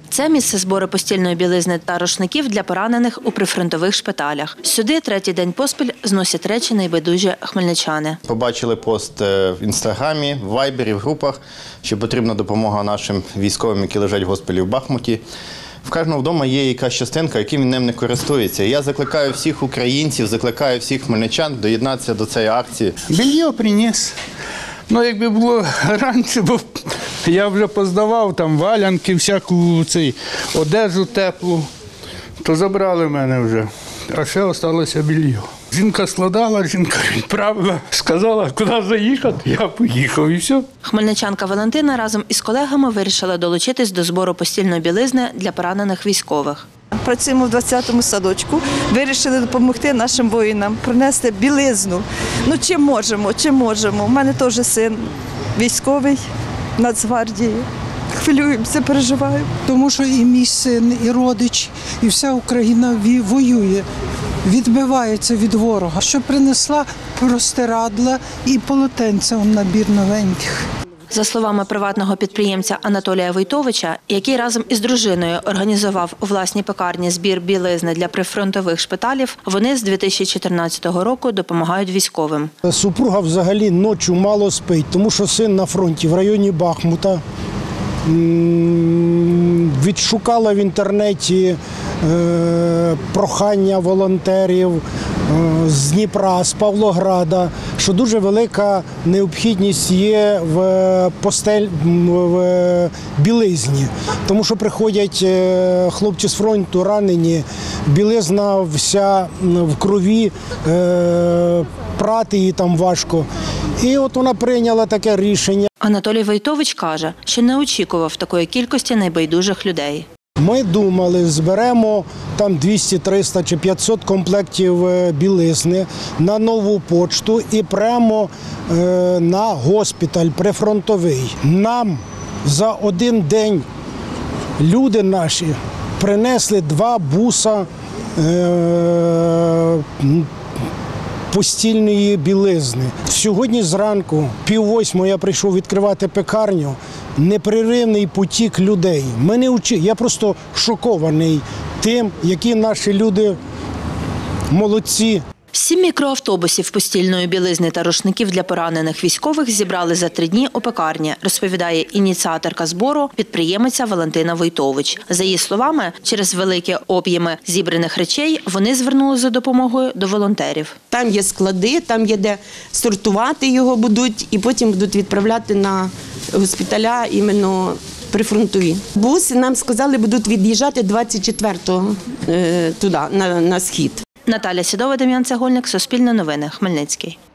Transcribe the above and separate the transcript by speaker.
Speaker 1: Це місце збору постільної білизни та рушників для поранених у прифронтових шпиталях. Сюди третій день поспіль зносять речі найбайдужі хмельничани.
Speaker 2: Побачили пост в Інстаграмі, в Вайбері, в групах, що потрібна допомога нашим військовим, які лежать в госпіталі в Бахмуті. В кожного вдома є якась частинка, яким він ним не користується. Я закликаю всіх українців, закликаю всіх хмельничан доєднатися до цієї акції.
Speaker 3: Белье приніс. Ну, якби було раніше, бо я вже поздавав там валянки, всяку одежу теплу, то забрали мене вже. А ще залишилося белье. Жінка складала, жінка відправила, сказала, куди заїхати, я поїхав і все.
Speaker 1: Хмельничанка Валентина разом із колегами вирішила долучитись до збору постільної білизни для поранених військових.
Speaker 4: Працюємо в 20-му садочку, вирішили допомогти нашим воїнам, принести білизну. Ну, чим можемо. У мене теж син військовий, Нацгвардії. Хвилюємося, переживаємо.
Speaker 5: Тому що і мій син, і родич, і вся Україна воює, відбивається від ворога. Що принесла простирадла і полотенця, набір новеньких.
Speaker 1: За словами приватного підприємця Анатолія Войтовича, який разом із дружиною організував у власній пекарні збір білизни для прифронтових шпиталів, вони з 2014 року допомагають військовим.
Speaker 6: Супруга взагалі ночі мало спить, тому що син на фронті в районі Бахмута. Відшукала в інтернеті прохання волонтерів з Дніпра, з Павлограда, що дуже велика необхідність є в білизні. Тому що приходять хлопці з фронту ранені, білизна вся в крові, прати її там важко. І от вона прийняла таке рішення.
Speaker 1: Анатолій Войтович каже, що не очікував такої кількості найбайдужих людей.
Speaker 6: Ми думали, зберемо там 200, 300 чи 500 комплектів білизни на нову пошту і прямо на госпіталь прифронтовий. Нам за один день люди наші принесли 2 буса постільної білизни. Сьогодні зранку, 7:30 я прийшов відкривати пекарню, непреривний потік людей. Я просто шокований тим, які наші люди молодці.
Speaker 1: 7 мікроавтобусів постільної білизни та рушників для поранених військових зібрали за 3 дні у пекарні, розповідає ініціаторка збору, підприємиця Валентина Войтович. За її словами, через великі об'єми зібраних речей вони звернулися за допомогою до волонтерів.
Speaker 7: Там є склади, там є де сортувати його будуть і потім будуть відправляти на госпіталя іменно прифронтові. Буси, нам сказали, будуть від'їжджати 24-го туди, на схід.
Speaker 1: Наталя Сідова, Дем'ян Цегольник, Суспільне новини, Хмельницький.